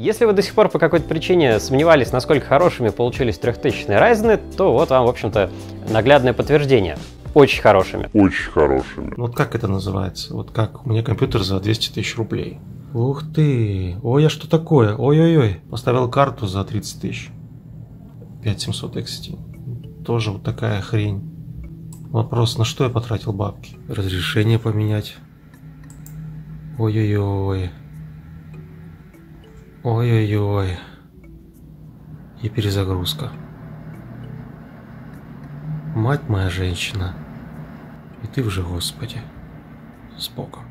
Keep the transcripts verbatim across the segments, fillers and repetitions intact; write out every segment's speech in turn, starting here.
Если вы до сих пор по какой-то причине сомневались, насколько хорошими получились трехтысячные Ryzen, то вот вам, в общем-то, наглядное подтверждение. Очень хорошими. Очень хорошими. Вот как это называется? Вот как? У меня компьютер за двести тысяч рублей. Ух ты! Ой, а что такое? Ой-ой-ой. Поставил карту за тридцать тысяч. пять тысяч семьсот икс ти. Тоже вот такая хрень. Вопрос, на что я потратил бабки? Разрешение поменять. Ой-ой-ой. Ой-ой-ой. И перезагрузка. Мать моя женщина. И ты уже, Господи. С Богом.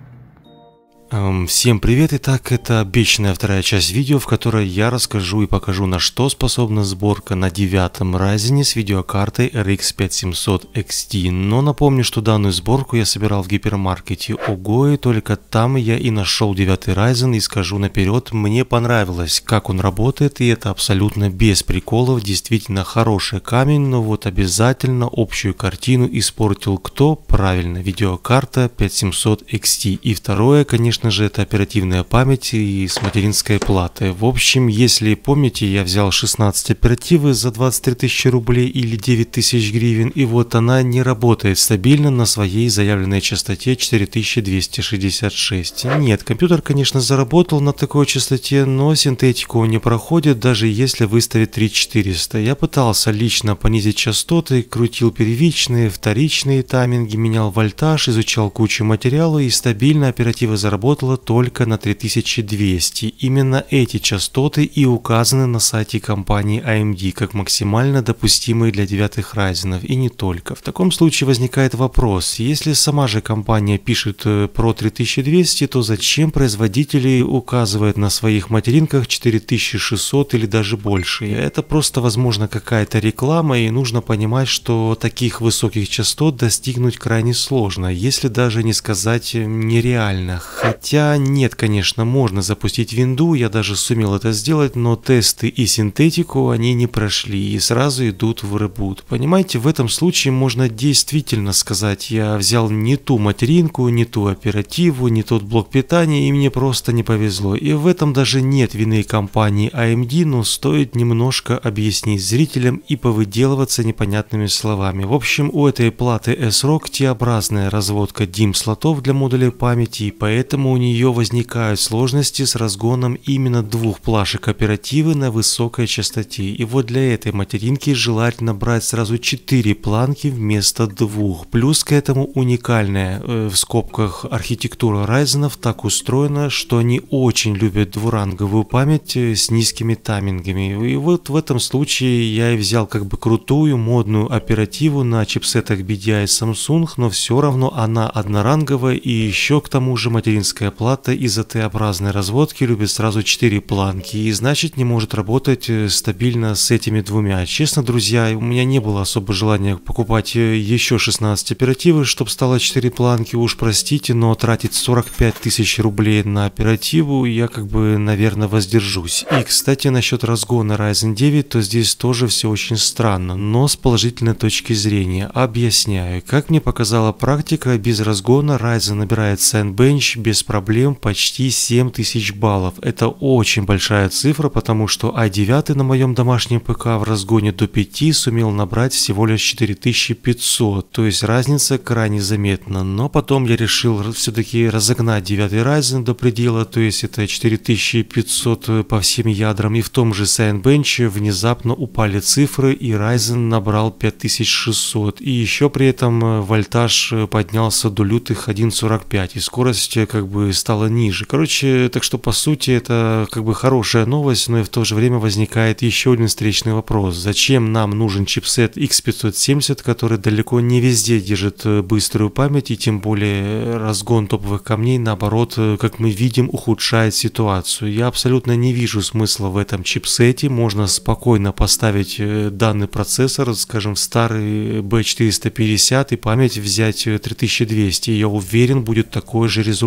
Эм, всем привет, итак, это обещанная вторая часть видео, в которой я расскажу и покажу, на что способна сборка на девятом Ryzen с видеокартой эр икс пять тысяч семьсот икс ти. Но напомню, что данную сборку я собирал в гипермаркете Ого, и только там я и нашел девятый Ryzen, и скажу наперед, мне понравилось, как он работает, и это абсолютно без приколов, действительно хороший камень, но вот обязательно общую картину испортил кто? Правильно, видеокарта пять тысяч семьсот икс ти. И второе, конечно, Конечно же, это оперативная память и с материнской платы. В общем, если помните, я взял шестнадцать оперативы за двадцать три тысячи рублей или девять тысяч гривен, и вот она не работает стабильно на своей заявленной частоте четыре тысячи двести шестьдесят шесть. Нет, компьютер, конечно, заработал на такой частоте, но синтетику не проходит, даже если выставить три тысячи четыреста. Я пытался лично понизить частоты, крутил первичные, вторичные тайминги, менял вольтаж, изучал кучу материала, и стабильно оператива заработала только на три тысячи двести. Именно эти частоты и указаны на сайте компании эй эм ди как максимально допустимые для девятых Ryzen, и не только. В таком случае возникает вопрос, если сама же компания пишет про три тысячи двести, то зачем производители указывают на своих материнках четыре тысячи шестьсот или даже больше? Это просто, возможно, какая-то реклама, и нужно понимать, что таких высоких частот достигнуть крайне сложно, если даже не сказать нереально. Хотя нет, конечно, можно запустить винду, я даже сумел это сделать, но тесты и синтетику они не прошли и сразу идут в ребут. Понимаете, в этом случае можно действительно сказать, я взял не ту материнку, не ту оперативу, не тот блок питания, и мне просто не повезло. И в этом даже нет вины компании эй эм ди, но стоит немножко объяснить зрителям и повыделываться непонятными словами. В общем, у этой платы эс-рок Т-образная разводка дим-слотов для модулей памяти, и поэтому у нее возникают сложности с разгоном именно двух плашек оперативы на высокой частоте. И вот для этой материнки желательно брать сразу четыре планки вместо двух. Плюс к этому уникальная, э, в скобках, архитектура Ryzen так устроена, что они очень любят двуранговую память с низкими таймингами. И вот в этом случае я и взял как бы крутую модную оперативу на чипсетах би ди ай Samsung, но все равно она одноранговая, и еще к тому же материнская плата из-за Т-образной разводки любит сразу четыре планки, и значит не может работать стабильно с этими двумя. Честно, друзья, у меня не было особо желания покупать еще шестнадцать оперативы, чтобы стало четыре планки, уж простите, но тратить сорок пять тысяч рублей на оперативу я как бы, наверное, воздержусь. И, кстати, насчет разгона Ryzen девять, то здесь тоже все очень странно, но с положительной точки зрения. Объясняю. Как мне показала практика, без разгона Ryzen набирает Cinebench без проблем почти семь тысяч баллов. Это очень большая цифра, потому что ай девять на моем домашнем ПК в разгоне до пяти сумел набрать всего лишь четыре тысячи пятьсот, то есть разница крайне заметна. Но потом я решил все-таки разогнать девятый Ryzen до предела, то есть это четыре тысячи пятьсот по всем ядрам, и в том же Cinebench внезапно упали цифры, и Ryzen набрал пять тысяч шестьсот, и еще при этом вольтаж поднялся до лютых один сорок пять, и скорость как бы стала ниже. Короче, так что по сути это как бы хорошая новость, но и в то же время возникает еще один встречный вопрос. Зачем нам нужен чипсет икс пятьсот семьдесят, который далеко не везде держит быструю память, и тем более разгон топовых камней, наоборот, как мы видим, ухудшает ситуацию. Я абсолютно не вижу смысла в этом чипсете. Можно спокойно поставить данный процессор, скажем, в старый би четыреста пятьдесят и память взять три тысячи двести. Я уверен, будет такой же результат.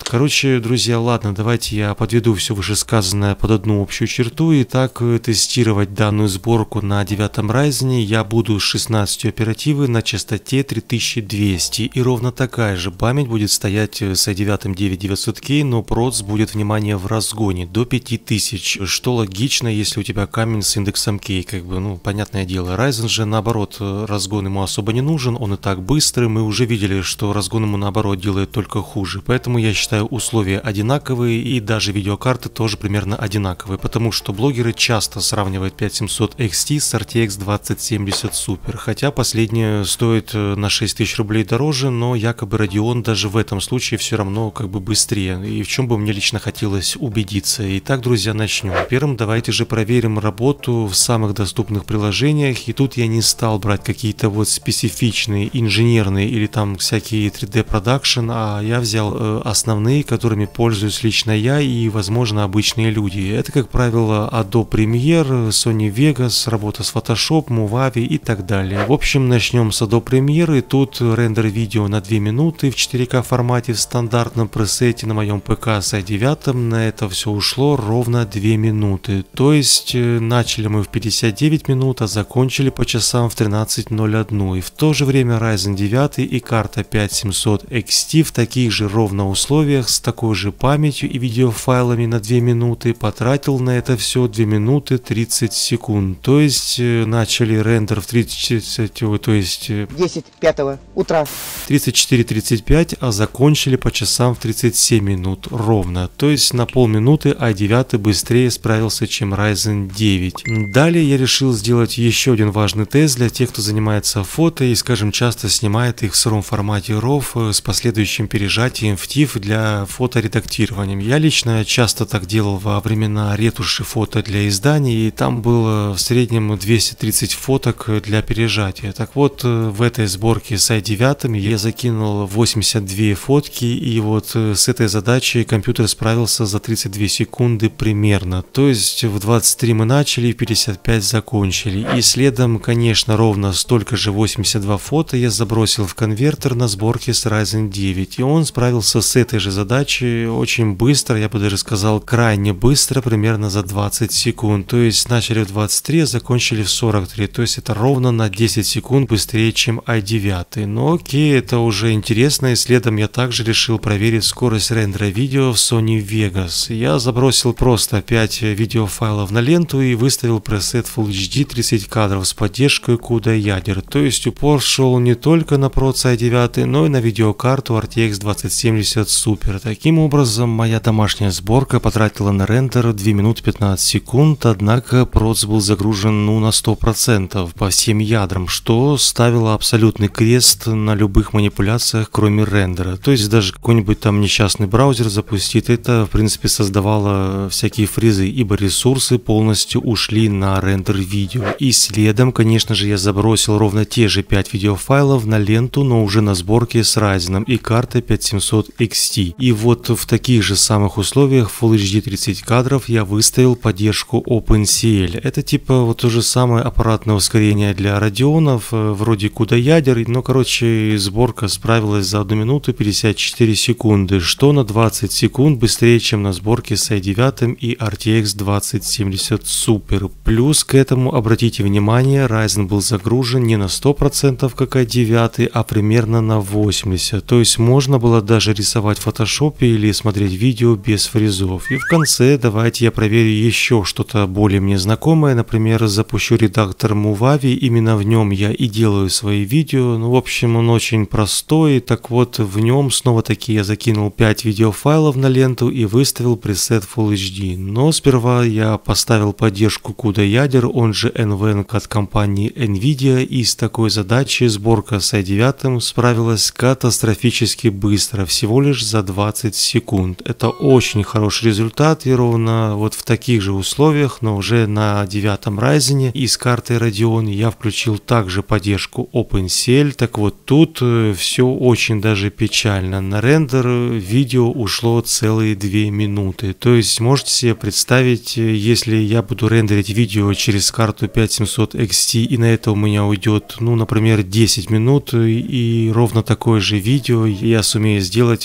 Короче, друзья, ладно, давайте я подведу все вышесказанное под одну общую черту. Итак, тестировать данную сборку на девятом Ryzen я буду с шестнадцатью оперативы на частоте три тысячи двести. И ровно такая же память будет стоять с ай девять девять девятьсот кей, но проц будет, внимание, в разгоне до пяти тысяч, что логично, если у тебя камень с индексом кей, как бы, ну, понятное дело. Ryzen же, наоборот, разгон ему особо не нужен, он и так быстрый, мы уже видели, что разгон ему, наоборот, делает только хуже, поэтому я считаю условия одинаковые, и даже видеокарты тоже примерно одинаковые, потому что блогеры часто сравнивают пять тысяч семьсот икс ти с эр ти экс двадцать семьдесят Super, хотя последнее стоит на шесть тысяч рублей дороже, но якобы Radeon даже в этом случае все равно как бы быстрее, и в чем бы мне лично хотелось убедиться. Итак, друзья, начнем. Первым давайте же проверим работу в самых доступных приложениях, и тут я не стал брать какие-то вот специфичные инженерные или там всякие три дэ продакшн, а я взял э, основные, которыми пользуюсь лично я и, возможно, обычные люди. Это, как правило, Adobe Premiere, Sony Vegas, работа с Photoshop, Movavi и так далее. В общем, начнем с Adobe Premiere, и тут рендер видео на две минуты в четыре ка формате в стандартном пресете на моем ПК с ай девять, на это все ушло ровно две минуты. То есть начали мы в пятьдесят девять минут, а закончили по часам в тринадцать ноль один. И в то же время Ryzen девять и карта пять тысяч семьсот икс ти в таких же ровно условиях с такой же памятью и видеофайлами на две минуты потратил на это все две минуты тридцать секунд. То есть начали рендер в тридцать, то есть десять пятого утра тридцать четыре тридцать пять, а закончили по часам в тридцать семь минут ровно. То есть на полминуты ай девять быстрее справился, чем Ryzen девять. Далее я решил сделать еще один важный тест для тех, кто занимается фото и, скажем, часто снимает их в сыром формате RAW с последующим пережатием в тиф для фоторедактирования. Я лично часто так делал во времена ретуши фото для изданий, и там было в среднем двести тридцать фоток для пережатия. Так вот, в этой сборке с ай девять я закинул восемьдесят две фотки, и вот с этой задачей компьютер справился за тридцать две секунды примерно. То есть в двадцать три мы начали, в пятьдесят пять закончили. И следом, конечно, ровно столько же восемьдесят два фото я забросил в конвертер на сборке с Ryzen девять. И он справился с этой же задачей очень быстро, я бы даже сказал крайне быстро, примерно за двадцать секунд. То есть начали в двадцать три, а закончили в сорок три. То есть это ровно на десять секунд быстрее, чем ай девять. Но окей, это уже интересно. И следом я также решил проверить скорость рендера видео в Sony Vegas. Я забросил просто пять видеофайлов на ленту и выставил пресет Full эйч ди тридцать кадров с поддержкой CUDA ядер. То есть упор шел не только на проц ай девять, но и на видеокарту эр ти экс двадцать семьдесят Super. Таким образом, моя домашняя сборка потратила на рендер две минуты пятнадцать секунд, однако проц был загружен ну на сто процентов по всем ядрам, что ставило абсолютный крест на любых манипуляциях, кроме рендера. То есть даже какой-нибудь там несчастный браузер запустить, это в принципе создавало всякие фризы, ибо ресурсы полностью ушли на рендер видео. И следом, конечно же, я забросил ровно те же пять видеофайлов на ленту, но уже на сборке с Ryzen и картой пять тысяч семьсот икс ти. И вот в таких же самых условиях Full эйч ди тридцать кадров я выставил поддержку OpenCL. Это типа вот то же самое аппаратное ускорение для Radeon'ов, вроде CUDA ядер, но короче сборка справилась за одну минуту пятьдесят четыре секунды, что на двадцать секунд быстрее, чем на сборке с ай девять и эр ти экс двадцать семьдесят Super. Плюс к этому, обратите внимание, Ryzen был загружен не на сто процентов как ай девять, а примерно на восемьдесят процентов. То есть можно было даже рисовать в Photoshop или смотреть видео без фризов. И в конце давайте я проверю еще что-то более мне знакомое. Например, запущу редактор Movavi, именно в нем я и делаю свои видео. Ну, в общем, он очень простой. Так вот, в нем снова таки я закинул пять видеофайлов на ленту и выставил пресет Full эйч ди. Но сперва я поставил поддержку CUDA ядер, он же эн ви эн от компании Nvidia, и с такой задачей сборка с ай девять справилась катастрофически быстро, всего лишь за двадцать секунд. Это очень хороший результат, и ровно вот в таких же условиях, но уже на девятом Ryzen и с картой Radeon я включил также поддержку OpenCL. Так вот, тут все очень даже печально. На рендер видео ушло целые две минуты. То есть можете себе представить, если я буду рендерить видео через карту пять тысяч семьсот икс ти, и на это у меня уйдет, ну, например, десять минут, и ровно такое же видео я сумею сделать в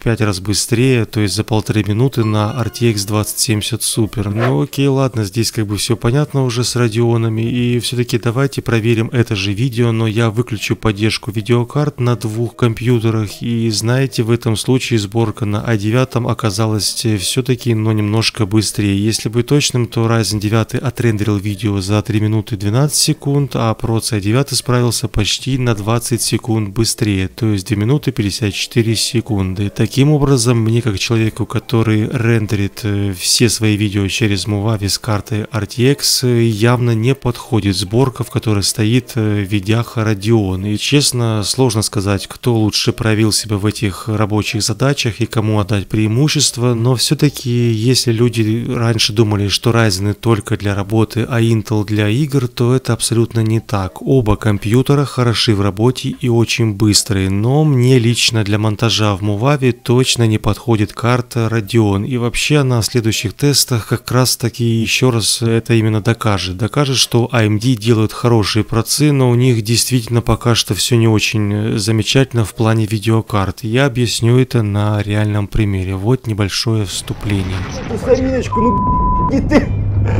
пять раз быстрее, то есть за полторы минуты на эр ти экс двадцать семьдесят Super. Ну окей, ладно, здесь как бы все понятно уже с радионами, и все-таки давайте проверим это же видео, но я выключу поддержку видеокарт на двух компьютерах, и знаете, в этом случае сборка на ай девять оказалась все-таки, но немножко быстрее. Если быть точным, то Ryzen девять отрендерил видео за три минуты двенадцать секунд, а Proц ай девять справился почти на двадцать секунд быстрее, то есть две минуты пятьдесят четыре секунды. Таким образом, мне как человеку, который рендерит все свои видео через Movavi с картой эр ти экс, явно не подходит сборка, в которой стоит Видяха Radeon. И честно, сложно сказать, кто лучше проявил себя в этих рабочих задачах и кому отдать преимущество, но все-таки, если люди раньше думали, что Ryzen только для работы, а Intel для игр, то это абсолютно не так. Оба компьютера хороши в работе и очень быстрые, но мне лично для монтажа в Movavi точно не подходит карта Radeon, и вообще на следующих тестах как раз таки еще раз это именно докажет. Докажет, что эй эм ди делают хорошие процы, но у них действительно пока что все не очень замечательно в плане видеокарт. Я объясню это на реальном примере. Вот небольшое вступление. Сариночку, ну и ты.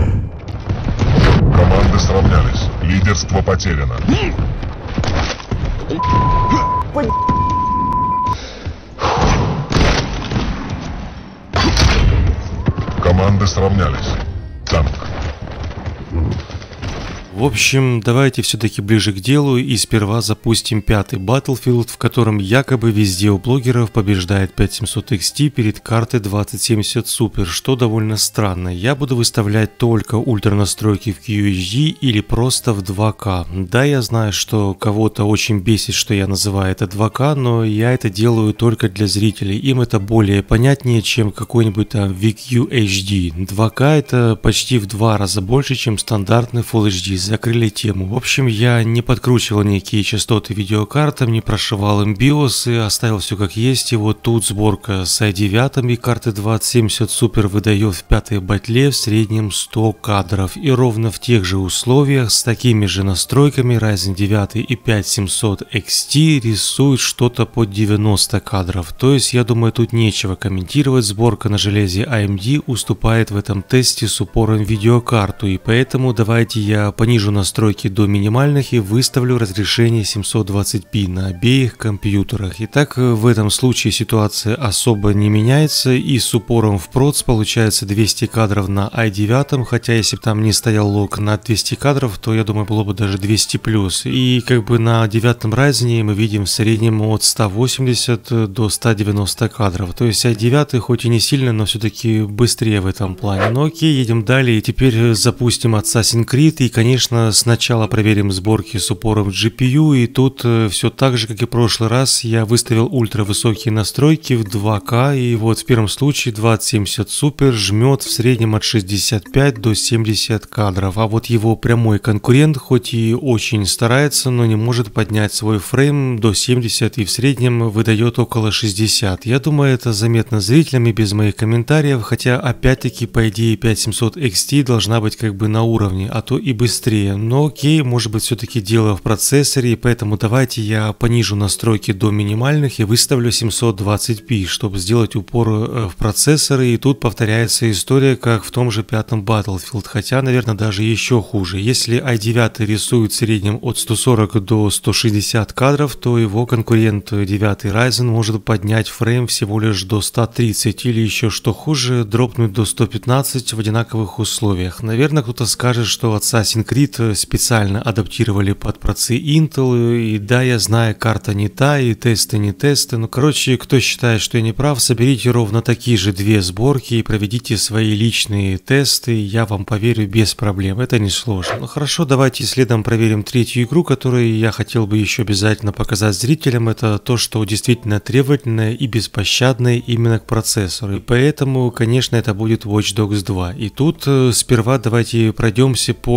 Команды сравнялись. Лидерство потеряно. Команды сравнялись. Танк. В общем, давайте все-таки ближе к делу и сперва запустим пятый Battlefield, в котором якобы везде у блогеров побеждает пять тысяч семьсот икс ти перед картой двадцать семьдесят Super, что довольно странно. Я буду выставлять только ультра настройки в кью эйч ди или просто в два ка. Да, я знаю, что кого-то очень бесит, что я называю это два ка, но я это делаю только для зрителей. Им это более понятнее, чем какой-нибудь там ви кью эйч ди. два ка это почти в два раза больше, чем стандартный Full эйч ди. Закрыли тему. В общем, я не подкручивал никакие частоты видеокартам, не прошивал им биосы, оставил все как есть. И вот тут сборка с ай девять и карты двадцать семьдесят Super выдает в пятой батле в среднем сто кадров. И ровно в тех же условиях с такими же настройками Ryzen девять и пять тысяч семьсот икс ти рисует что-то под девяносто кадров. То есть, я думаю, тут нечего комментировать. Сборка на железе эй эм ди уступает в этом тесте с упором в видеокарту. И поэтому давайте я понижу настройки до минимальных и выставлю разрешение семьсот двадцать пи на обеих компьютерах. Итак, в этом случае ситуация особо не меняется, и с упором в проц получается двести кадров на ай девять, хотя если бы там не стоял лог на двести кадров, то я думаю было бы даже двести плюс. И как бы на девятом Ryzen мы видим в среднем от ста восьмидесяти до ста девяноста кадров. То есть ай девять хоть и не сильно, но все-таки быстрее в этом плане. Но окей, едем далее. Теперь запустим Assassin's Creed и, конечно, сначала проверим сборки с упором в джи пи ю, и тут э, все так же, как и в прошлый раз, я выставил ультравысокие настройки в два ка, и вот в первом случае двадцать семьдесят Super жмет в среднем от шестидесяти пяти до семидесяти кадров, а вот его прямой конкурент хоть и очень старается, но не может поднять свой фрейм до семидесяти и в среднем выдает около шестидесяти. Я думаю, это заметно зрителям и без моих комментариев, хотя опять-таки по идее пять тысяч семьсот икс ти должна быть как бы на уровне, а то и быстрее. Но окей, может быть все-таки дело в процессоре, и поэтому давайте я понижу настройки до минимальных и выставлю семьсот двадцать пи, чтобы сделать упор в процессоры. И тут повторяется история, как в том же пятом Battlefield, хотя, наверное, даже еще хуже. Если ай девять рисует в среднем от ста сорока до ста шестидесяти кадров, то его конкурент девять Ryzen может поднять фрейм всего лишь до ста тридцати, или еще что хуже, дропнуть до ста пятнадцати в одинаковых условиях. Наверное, кто-то скажет, что Assassin's Creed специально адаптировали под процы Intel, и да, я знаю, карта не та, и тесты не тесты, но короче, кто считает, что я не прав, соберите ровно такие же две сборки и проведите свои личные тесты, я вам поверю без проблем, это не сложно. Ну хорошо, давайте следом проверим третью игру, которую я хотел бы еще обязательно показать зрителям. Это то, что действительно требовательное и беспощадное именно к процессору, и поэтому, конечно, это будет Watch Dogs два. И тут сперва давайте пройдемся по видеокарте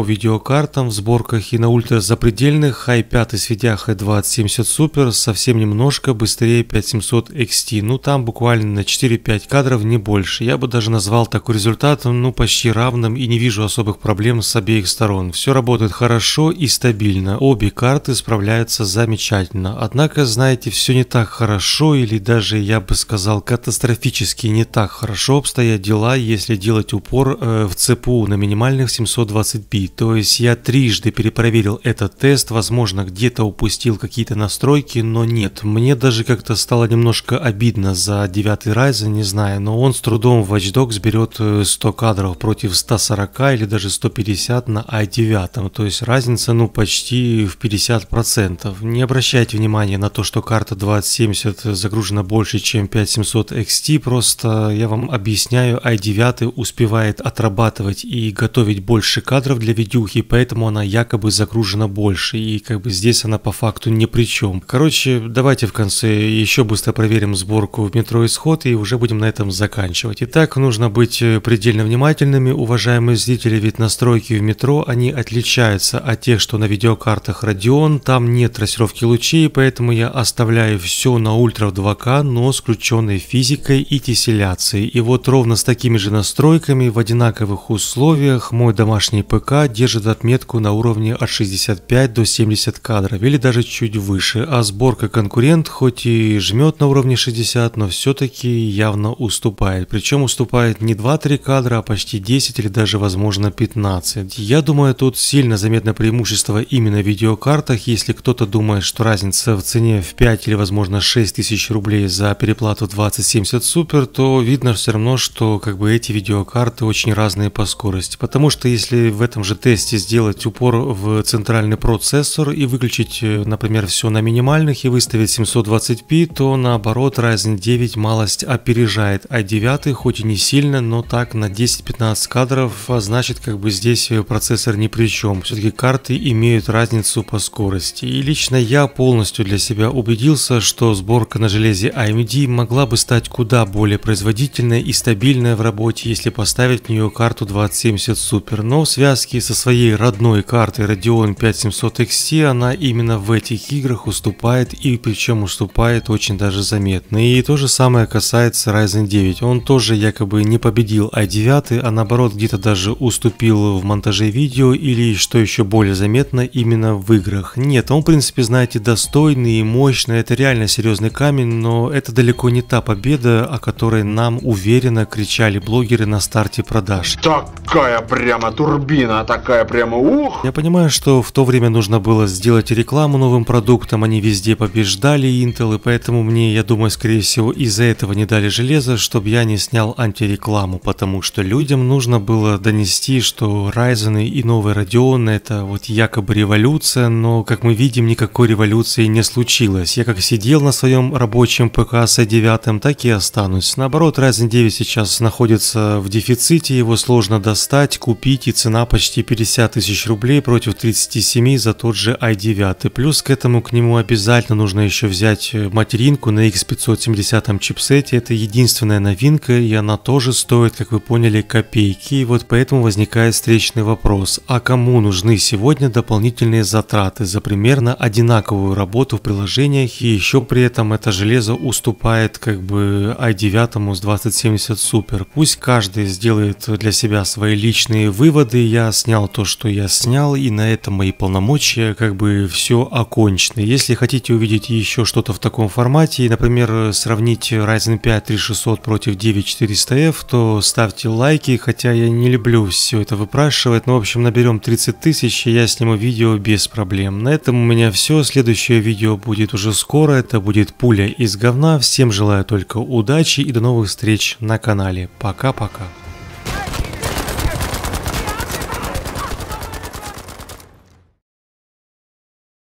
видеокартам в сборках и на ультразапредельных ай пять с видяхой двадцать семьдесят Super совсем немножко быстрее пять тысяч семьсот икс ти, ну там буквально на четыре-пять кадров, не больше. Я бы даже назвал такой результат ну почти равным и не вижу особых проблем с обеих сторон. Все работает хорошо и стабильно, обе карты справляются замечательно. Однако, знаете, все не так хорошо или даже, я бы сказал, катастрофически не так хорошо обстоят дела, если делать упор э, в цэ пэ у на минимальных семьсот двадцать бит. То есть я трижды перепроверил этот тест, возможно, где-то упустил какие-то настройки, но нет. Мне даже как-то стало немножко обидно за девятый Ryzen, не знаю, но он с трудом в Watch Dogs берет сто кадров против ста сорока или даже сто пятьдесят на ай девять. То есть разница ну почти в пятьдесят процентов. Не обращайте внимания на то, что карта двадцать семьдесят загружена больше, чем пять тысяч семьсот икс ти, просто я вам объясняю, ай девять успевает отрабатывать и готовить больше кадров для видюхи, поэтому она якобы загружена больше, и как бы здесь она по факту ни при чем. Короче, давайте в конце еще быстро проверим сборку в Metro Исход и уже будем на этом заканчивать. Итак, нужно быть предельно внимательными, уважаемые зрители, ведь настройки в Metro, они отличаются от тех, что на видеокартах Radeon, там нет трассировки лучей, поэтому я оставляю все на ультра в два ка, но с включенной физикой и тесселяцией. И вот ровно с такими же настройками в одинаковых условиях мой домашний ПК держит отметку на уровне от шестидесяти пяти до семидесяти кадров или даже чуть выше, а сборка конкурент хоть и жмет на уровне шестьдесят, но все-таки явно уступает. Причем уступает не два-три кадра, а почти десять или даже возможно пятнадцать. Я думаю, тут сильно заметно преимущество именно в видеокартах. Если кто-то думает, что разница в цене в пять или возможно шесть тысяч рублей за переплату двадцать семьдесят Super, то видно все равно, что как бы эти видеокарты очень разные по скорости. Потому что если в этом же тесте сделать упор в центральный процессор и выключить, например, все на минимальных и выставить семьсот двадцать пи, то наоборот Ryzen девять малость опережает ай девять, хоть и не сильно, но так на десять-пятнадцать кадров, а значит как бы здесь процессор ни при чем. Все-таки карты имеют разницу по скорости. И лично я полностью для себя убедился, что сборка на железе эй эм ди могла бы стать куда более производительной и стабильной в работе, если поставить в нее карту двадцать семьдесят Super. Но в связке со своей родной картой Radeon пять тысяч семьсот икс ти она именно в этих играх уступает, и причем уступает очень даже заметно. И то же самое касается Ryzen девять. Он тоже якобы не победил ай девять, а наоборот где-то даже уступил в монтаже видео или, что еще более заметно, именно в играх. Нет, он в принципе, знаете, достойный и мощный, это реально серьезный камень, но это далеко не та победа, о которой нам уверенно кричали блогеры на старте продаж. Такая прямо турбина, такая прямо ух! Я понимаю, что в то время нужно было сделать рекламу новым продуктам, они везде побеждали Intel, и поэтому мне, я думаю, скорее всего из-за этого не дали железо, чтобы я не снял антирекламу, потому что людям нужно было донести, что Ryzen и новый Radeon это вот якобы революция, но как мы видим, никакой революции не случилось. Я как сидел на своем рабочем ПК с ай девять, так и останусь. Наоборот, Ryzen девять сейчас находится в дефиците, его сложно достать, купить, и цена почти пятьдесят тысяч рублей против тридцати семи за тот же ай девять. Плюс к этому к нему обязательно нужно еще взять материнку на икс пятьсот семьдесят чипсете. Это единственная новинка, и она тоже стоит, как вы поняли, копейки. И вот поэтому возникает встречный вопрос: а кому нужны сегодня дополнительные затраты за примерно одинаковую работу в приложениях, и еще при этом это железо уступает как бы ай девять с двадцать семьдесят Super. Пусть каждый сделает для себя свои личные выводы. Я снял то, что я снял, и на этом мои полномочия как бы все окончены. Если хотите увидеть еще что-то в таком формате, например, сравнить Ryzen пять три тысячи шестьсот против девять тысяч четыреста эф, то ставьте лайки, хотя я не люблю все это выпрашивать, но в общем наберем тридцать тысяч, и я сниму видео без проблем. На этом у меня все, следующее видео будет уже скоро, это будет пуля из говна. Всем желаю только удачи и до новых встреч на канале. Пока-пока.